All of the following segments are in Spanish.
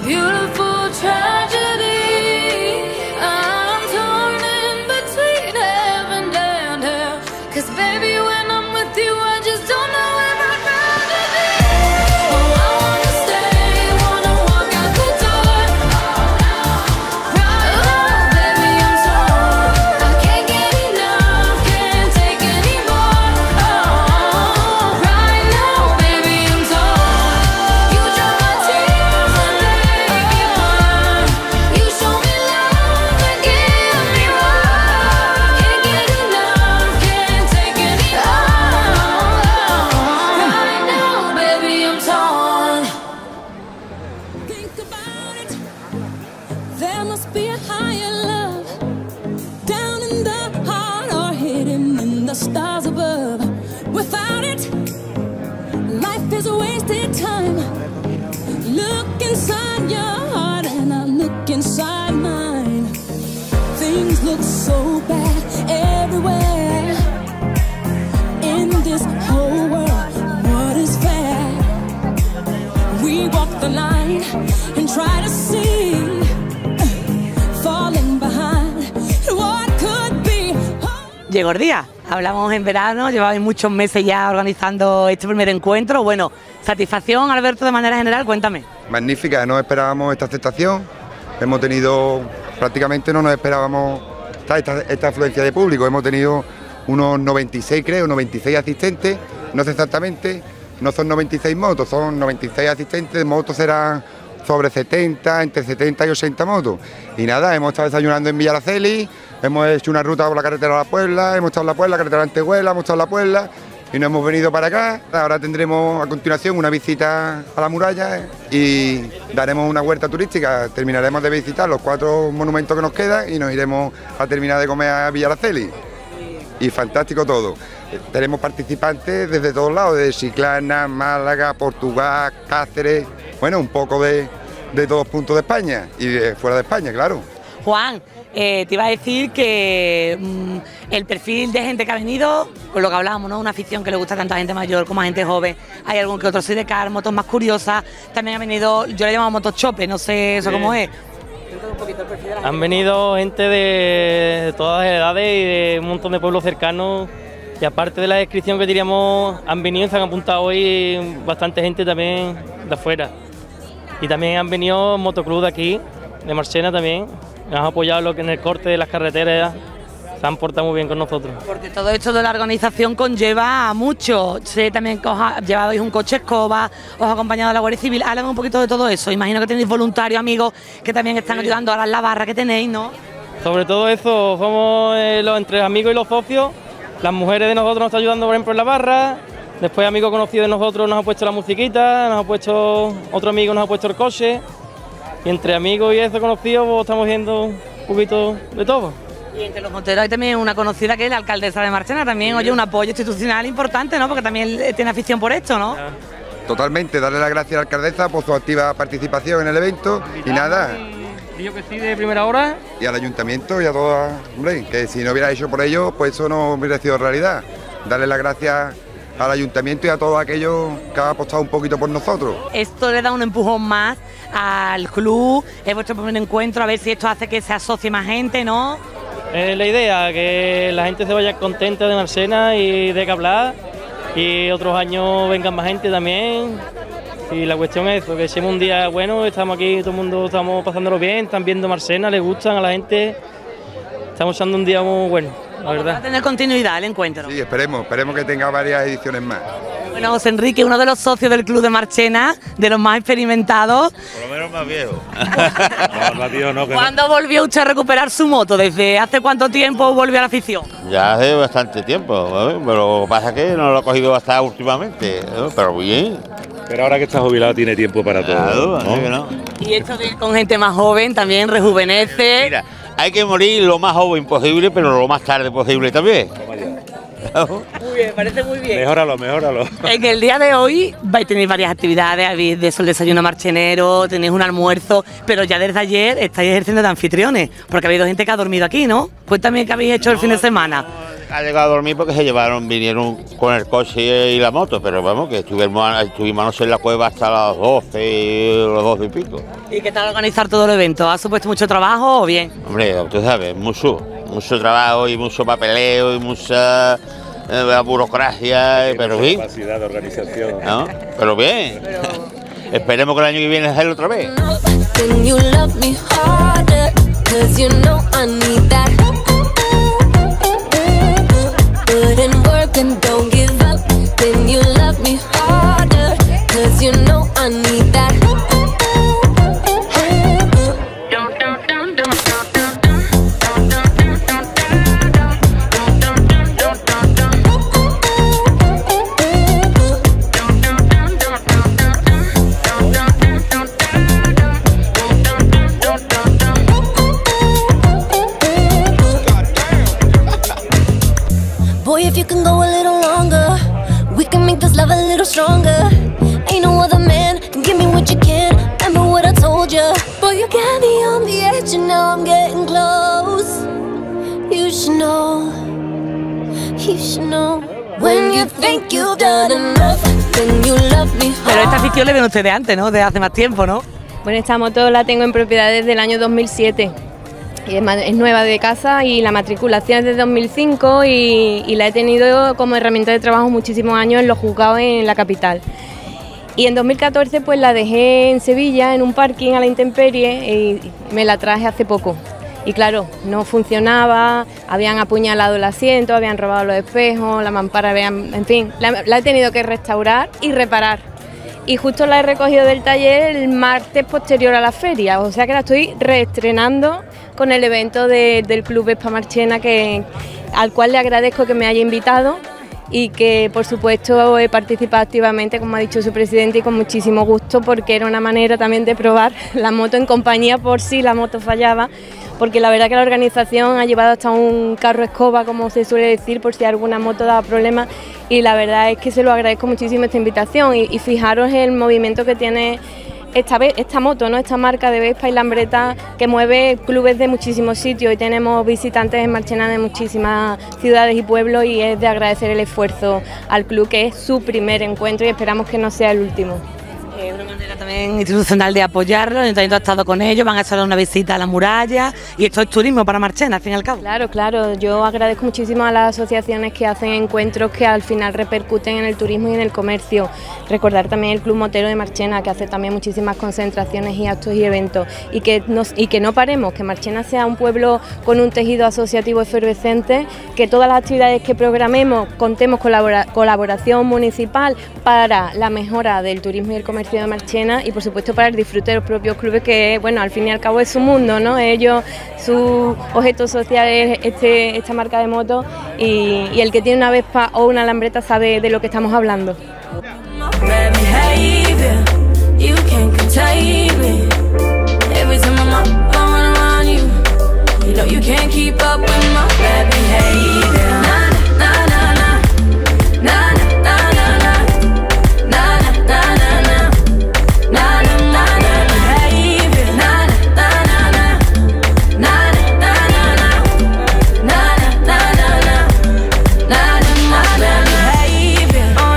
beautiful tragedy. I'm torn in between heaven and hell. 'Cause baby, when I'm with you, I just don't know if I'd rather be. Oh, I wanna stay, wanna walk out the door. Right now, baby, I'm torn. I can't get enough, can't take anymore. Oh, right now, baby, I'm torn. You dry my tears and make me warm. You show me love and give me more. Can't get enough, can't take anymore. Right now, baby, I'm torn. Think about it. There must be a higher love down in the heart or hidden in the stars above. Without it, life is a wasted time. Look inside your heart and I look inside mine. Things look so bad everywhere in this whole world. What is fair? We walk the line and try to see, falling behind what could be. Llegó el día, hablamos en verano, llevabais muchos meses ya organizando este primer encuentro. Bueno, satisfacción, Alberto, de manera general, cuéntame. Magnífica, no esperábamos esta aceptación, hemos tenido, prácticamente no nos esperábamos esta afluencia de público, hemos tenido unos 96 creo, 96 asistentes, no sé exactamente, no son 96 motos, son 96 asistentes, de motos serán sobre 70, entre 70 y 80 motos. Y nada, hemos estado desayunando en Villaraceli, hemos hecho una ruta por la carretera de la Puebla, hemos estado en la Puebla, carretera de Antehuela, hemos estado en la Puebla y nos hemos venido para acá. Ahora tendremos a continuación una visita a la muralla y daremos una huerta turística, terminaremos de visitar los 4 monumentos que nos quedan y nos iremos a terminar de comer a Villaraceli. Y fantástico todo. Tenemos participantes desde todos lados, de Chiclana, Málaga, Portugal, Cáceres, bueno, un poco de todos puntos de España y de fuera de España, claro. Juan, te iba a decir que el perfil de gente que ha venido, con lo que hablábamos, ¿no? Una afición que le gusta tanto a gente mayor como a gente joven. Hay algún que otro sidecar, motos más curiosas. También ha venido, yo le llamo motochope, no sé eso cómo es. Han venido gente de todas las edades y de un montón de pueblos cercanos. Y aparte de la descripción que diríamos, han venido y se han apuntado hoy bastante gente también de afuera. Y también han venido motoclub de aquí, de Marchena también. Nos han apoyado en el corte de las carreteras. Se han portado muy bien con nosotros. Porque todo esto de la organización conlleva mucho. Sé también que os llevabais un coche escoba, os ha acompañado la Guardia Civil. Háblame un poquito de todo eso. Imagino que tenéis voluntarios, amigos, que también están ayudando a la barra que tenéis, ¿no? Sobre todo eso, somos entre amigos y los socios. Las mujeres de nosotros nos están ayudando, por ejemplo, en la barra. Después amigos conocidos de nosotros nos han puesto la musiquita, nos ha puesto otro amigo, nos ha puesto el coche. Y entre amigos y eso conocidos pues, estamos viendo un poquito de todo. Y entre los moteros hay también una conocida que es la alcaldesa de Marchena, también, oye, un apoyo institucional importante, ¿no? Porque también tiene afición por esto, ¿no? Totalmente, darle las gracias a la alcaldesa por su activa participación en el evento y nada. Digo que sí, de primera hora. Y al ayuntamiento y a todas, hombre, que si no hubiera hecho por ellos, pues eso no hubiera sido realidad. Darle las gracias al ayuntamiento y a todos aquellos que han apostado un poquito por nosotros. Esto le da un empujón más al club, es vuestro primer encuentro, a ver si esto hace que se asocie más gente, ¿no? La idea, que la gente se vaya contenta de Marchena y de que hablar, y otros años vengan más gente también. Y la cuestión es eso, que si es un día bueno, estamos aquí, todo el mundo estamos pasándolo bien, están viendo Marchena, les gustan a la gente, estamos echando un día muy bueno, la verdad. Va a tener continuidad el encuentro. Sí, esperemos que tenga varias ediciones más. Bueno, José Enrique, uno de los socios del Club de Marchena, de los más experimentados. Por lo menos más viejo. No, más viejo no. ¿Cuándo volvió usted a recuperar su moto? ¿Desde hace cuánto tiempo volvió a la afición? Ya hace bastante tiempo, ¿eh? Pero lo que pasa es que no lo he cogido hasta últimamente, ¿eh? Pero bien. Pero ahora que está jubilado tiene tiempo para todo, ¿no? ¿no? Y esto de ir con gente más joven también rejuvenece. Mira, hay que morir lo más joven posible, pero lo más tarde posible también. Muy bien, parece muy bien. Mejóralo, mejóralo. En el día de hoy tenéis varias actividades, habéis de eso el desayuno marchenero, tenéis un almuerzo, pero ya desde ayer estáis ejerciendo de anfitriones, porque ha habido gente que ha dormido aquí, ¿no? Cuéntame qué habéis hecho el fin de semana. Ha llegado a dormir porque vinieron con el coche y la moto, pero vamos, que estuvimos en la cueva hasta las 12, las 12 y pico. ¿Y qué tal organizar todo el evento? ¿Ha supuesto mucho trabajo o bien? Hombre, usted sabe, mucho trabajo y mucho papeleo y mucha burocracia, pero bien. Capacidad de organización. ¿No? Pero bien. Esperemos que el año que viene hacerlo otra vez. Then you love me harder, 'cause you know I need that. Put in work and don't give up. Then you love me harder, 'cause you know I need that. Boy, if you can go a little longer, we can make this love a little stronger. Ain't no other man can give me what you can. Remember what I told you. Boy, you got me on the edge and now I'm getting close. You should know, you should know. When you think you've done enough, then you love me Pero esta hard. afición le ven ustedes antes, ¿no? De hace más tiempo, ¿no? Bueno, esta moto la tengo en propiedad desde el año 2007. Y es nueva de casa y la matriculación es de 2005 y la he tenido como herramienta de trabajo muchísimos años en los juzgados en la capital. Y en 2014 pues la dejé en Sevilla en un parking a la intemperie y me la traje hace poco. Y claro, no funcionaba, habían apuñalado el asiento, habían robado los espejos, la mampara, en fin, la he tenido que restaurar y reparar. Y justo la he recogido del taller el martes posterior a la feria, o sea que la estoy reestrenando con el evento del Club Vespa Marchena, al cual le agradezco que me haya invitado y que por supuesto he participado activamente, como ha dicho su presidente, y con muchísimo gusto, porque era una manera también de probar la moto en compañía por si la moto fallaba, porque la verdad que la organización ha llevado hasta un carro escoba, como se suele decir, por si alguna moto daba problemas, y la verdad es que se lo agradezco muchísimo esta invitación y fijaros el movimiento que tiene esta moto, ¿no? Esta marca de Vespa y Lambreta, que mueve clubes de muchísimos sitios, y tenemos visitantes en Marchena de muchísimas ciudades y pueblos, y es de agradecer el esfuerzo al club, que es su primer encuentro y esperamos que no sea el último. Es una manera también institucional de apoyarlo, el Ayuntamiento ha estado con ellos, van a hacer una visita a la muralla y esto es turismo para Marchena, al fin y al cabo. Claro, claro, yo agradezco muchísimo a las asociaciones que hacen encuentros que al final repercuten en el turismo y en el comercio. Recordar también el Club Motero de Marchena, que hace también muchísimas concentraciones y actos y eventos, y que no paremos, que Marchena sea un pueblo con un tejido asociativo efervescente, que todas las actividades que programemos contemos con colaboración municipal para la mejora del turismo y el comercio de Marchena, y por supuesto para el disfrute de los propios clubes, que bueno, al fin y al cabo es su mundo, ¿no? Ellos, su objeto social es esta marca de moto, y el que tiene una Vespa o una Lambreta sabe de lo que estamos hablando. Bad behavior, you can't contain me. Every time I'm up, going around you, you know you can't keep up with my bad behavior. Nah, nah, nah, nah. Nah, nah, nah, nah, nah. Nah, nah, nah, nah. Nah, nah, nah, nah, behavior. Nah, nah, nah, nah. Nah, nah, nah, nah. Nah, nah, nah, nah. Nah, nah, nah, behavior on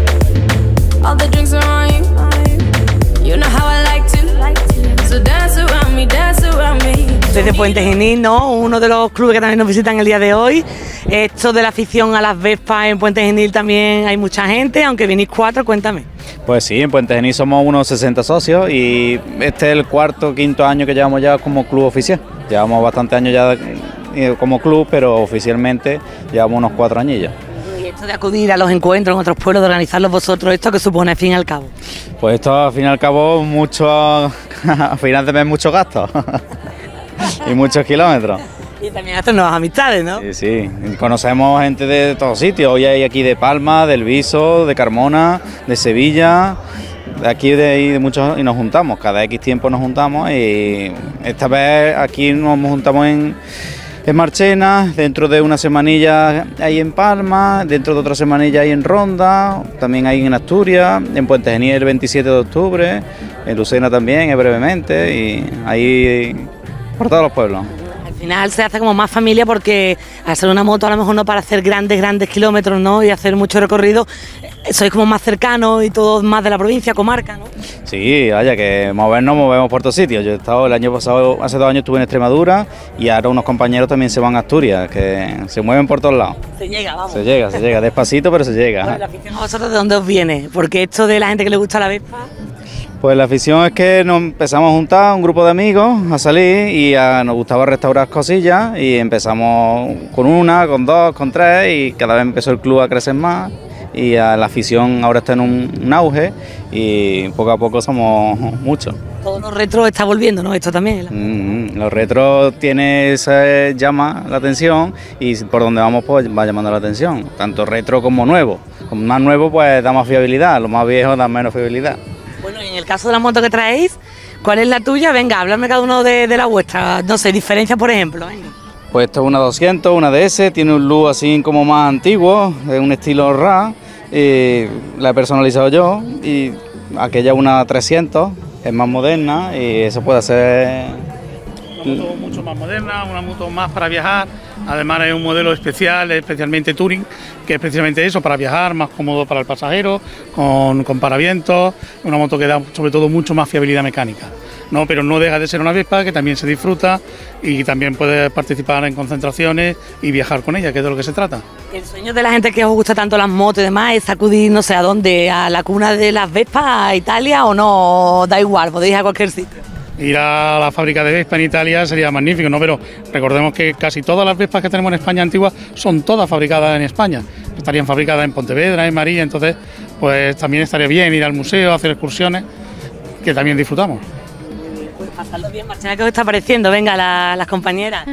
you. All the drinks are on you. You know how I like to. So dance around me, dance around me. Desde Puente Genil, ¿no? Uno de los clubes que también nos visitan el día de hoy. Esto de la afición a las Vespas en Puente Genil también hay mucha gente, aunque venís 4, cuéntame. Pues sí, en Puente Genil somos unos 60 socios y este es el cuarto, quinto año que llevamos ya como club oficial. Llevamos bastantes años ya como club, pero oficialmente llevamos unos 4 añillos. Y esto de acudir a los encuentros en otros pueblos, de organizarlos vosotros, ¿esto qué supone al fin y al cabo? Pues esto al fin y al cabo mucho, a final de mes muchos gastos y muchos kilómetros. Y también hacer nuevas amistades, ¿no? Sí, sí, conocemos gente de todos sitios. Hoy hay aquí de Palma, del Viso, de Carmona, de Sevilla, de aquí de muchos, y nos juntamos, cada X tiempo nos juntamos, y esta vez aquí nos juntamos en Marchena, dentro de una semanilla hay en Palma, dentro de otra semanilla hay en Ronda, también hay en Asturias, en Puente Genil el 27 de octubre, en Lucena también, brevemente, y ahí por todos los pueblos. Al final se hace como más familia porque al ser una moto a lo mejor no para hacer grandes kilómetros, ¿no? Y hacer mucho recorrido, sois como más cercanos y todos más de la provincia, comarca, ¿no? Sí, vaya, que movemos por todos sitios. Yo he estado el año pasado, hace 2 años estuve en Extremadura y ahora unos compañeros también se van a Asturias, que se mueven por todos lados. Se llega, vamos. Se llega, despacito, pero se llega. Bueno, la afición a vosotros, ¿de dónde os viene? Porque esto de la gente que le gusta la Vespa... Pues la afición es que nos empezamos a juntar un grupo de amigos a salir y nos gustaba restaurar cosillas y empezamos con 1, con 2, con 3 y cada vez empezó el club a crecer más y la afición ahora está en un auge y poco a poco somos muchos. Todos los retros está volviendo, ¿no? Esto también. Los retros llama la atención y por donde vamos pues va llamando la atención, tanto retro como nuevo. Como más nuevo pues da más fiabilidad, los más viejos dan menos fiabilidad. Bueno, y en el caso de la moto que traéis, ¿cuál es la tuya? Venga, háblame cada uno de la vuestra. No sé, diferencias, por ejemplo. Venga. Pues esto es una 200, una DS, tiene un look así como más antiguo, es un estilo RA, la he personalizado yo, y aquella una 300, es más moderna y eso puede ser... Una moto mucho más moderna, una moto más para viajar, además es un modelo especial, especialmente Touring, que es precisamente eso, para viajar, más cómodo para el pasajero, con paravientos, una moto que da sobre todo mucho más fiabilidad mecánica, ¿no? Pero no deja de ser una Vespa que también se disfruta y también puede participar en concentraciones y viajar con ella, que es de lo que se trata. El sueño de la gente que os gusta tanto las motos y demás es acudir, no sé a dónde, a la cuna de las Vespas, a Italia, o no, da igual, podéis ir a cualquier sitio. Ir a la fábrica de Vespa en Italia sería magnífico, ¿no? Pero recordemos que casi todas las Vespas que tenemos en España antiguas son todas fabricadas en España. Estarían fabricadas en Pontevedra, en María, entonces pues también estaría bien ir al museo, hacer excursiones, que también disfrutamos. Pues pasadlo bien, Marchena, ¿qué os está pareciendo? Venga, las compañeras.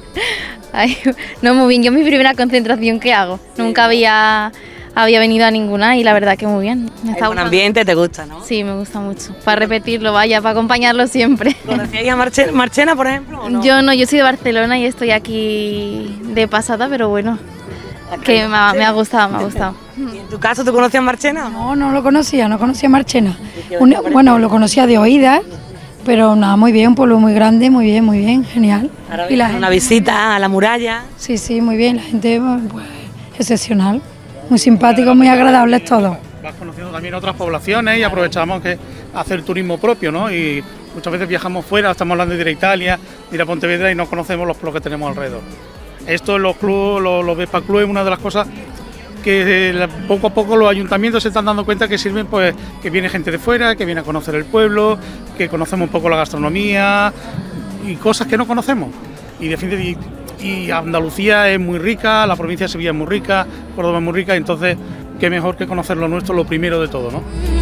Ay, no, muy bien, yo mi primera concentración que hago, nunca había venido a ninguna y la verdad que muy bien. Hay buen ambiente, te gusta, ¿no? Sí, me gusta mucho. Para repetirlo, vaya, para acompañarlo siempre. ¿Conocíais a Marchena, por ejemplo, o no? Yo no, yo soy de Barcelona y estoy aquí de pasada, pero bueno, que me ha gustado, ¿Y en tu caso, tú conocías a Marchena? No, no lo conocía, no conocía a Marchena. Bueno, lo conocía de oídas, pero nada, muy bien, un pueblo muy grande, muy bien, genial. Ahora y una visita a la muralla. Sí, muy bien, la gente pues excepcional. Muy simpáticos, muy agradables todos. Vas conociendo también otras poblaciones y aprovechamos que hacer turismo propio, ¿no? Y muchas veces viajamos fuera, estamos hablando de ir a Italia, de ir a Pontevedra y no conocemos los pueblos que tenemos alrededor. Esto en los clubes, los Vespa Club, es una de las cosas que poco a poco los ayuntamientos se están dando cuenta que sirven, pues que viene gente de fuera, que viene a conocer el pueblo, que conocemos un poco la gastronomía y cosas que no conocemos. Y Andalucía es muy rica, la provincia de Sevilla es muy rica, Córdoba es muy rica, entonces qué mejor que conocer lo nuestro, lo primero de todo, ¿no?